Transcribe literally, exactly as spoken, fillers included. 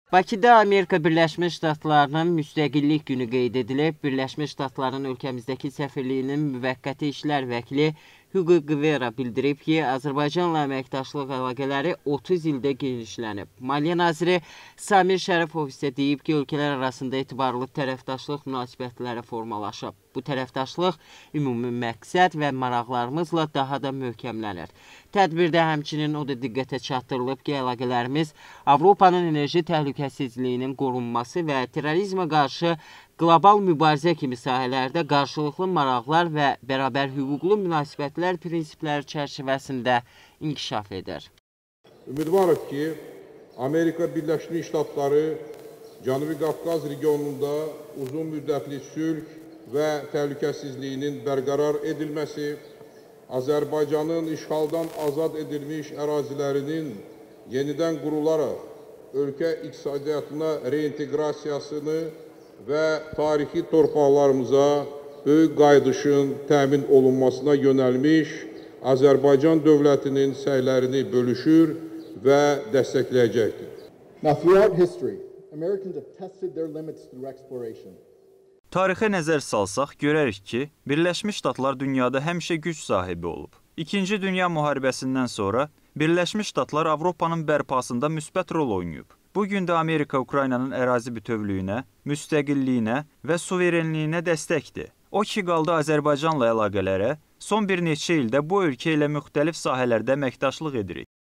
Bakıda Amerika Birləşmiş Ştatlarının müstəqillik günü qeyd edilib. Birləşmiş Ştatların ölkəmizdəki səfirliyinin müvəqqəti işlər vəkili Hugo Guevara bildirib ki, Azərbaycanla əməkdaşlıq əlaqələri otuz ildə genişlənib. Maliyyə naziri Samir Şərifov isə deyib ki, ölkələr arasında etibarlı tərəfdaşlıq münasibətləri formalaşıb. Bu tərəfdaşlıq ümumi məqsəd və maraqlarımızla daha da möhkəmlənir. Tədbirdə həmçinin o da diqqətə çatdırılıb ki, əlaqələrimiz Avropanın enerji təhlükəsizliyinin qorunması və terrorizmə qarşı qlobal mübarizə kimi sahələrdə qarşılıqlı maraqlar və bərabər hüquqlu münasibətlər prinsipləri çərçivəsində inkişaf edir. Ümidvarıq ki, Amerika Birləşmiş Ştatları Cənubi Qafqaz regionunda uzun müddətli sülh və təhlükəsizliyinin bərqərar edilməsi, Azərbaycanın işğaldan azad edilmiş ərazilərinin yenidən qurularaq ölkə iqtisadiyyatına reinteqrasiyasını və tarixi torpaqlarımıza böyük qayıdışın təmin olunmasına yönəlmiş Azərbaycan dövlətinin səylərini bölüşür və dəstəkləyəcəkdir. Now, throughout history, Americans have tested their limits through exploration. Tarixə nəzər salsaq, görərik ki, Birləşmiş Ştatlar dünyada həmişə güc sahibi olub. İkinci Dünya müharibəsindən sonra Birləşmiş Ştatlar Avropanın bərpasında müsbət rol oynayıb. Bugün də Amerika Ukraynanın ərazi bütövlüyünə, müstəqilliyinə və suverenliyinə dəstəkdir. O ki, qaldı Azərbaycanla əlaqələrə, son bir neçə ildə bu ölkə ilə müxtəlif sahələrdə əməkdaşlıq edirik.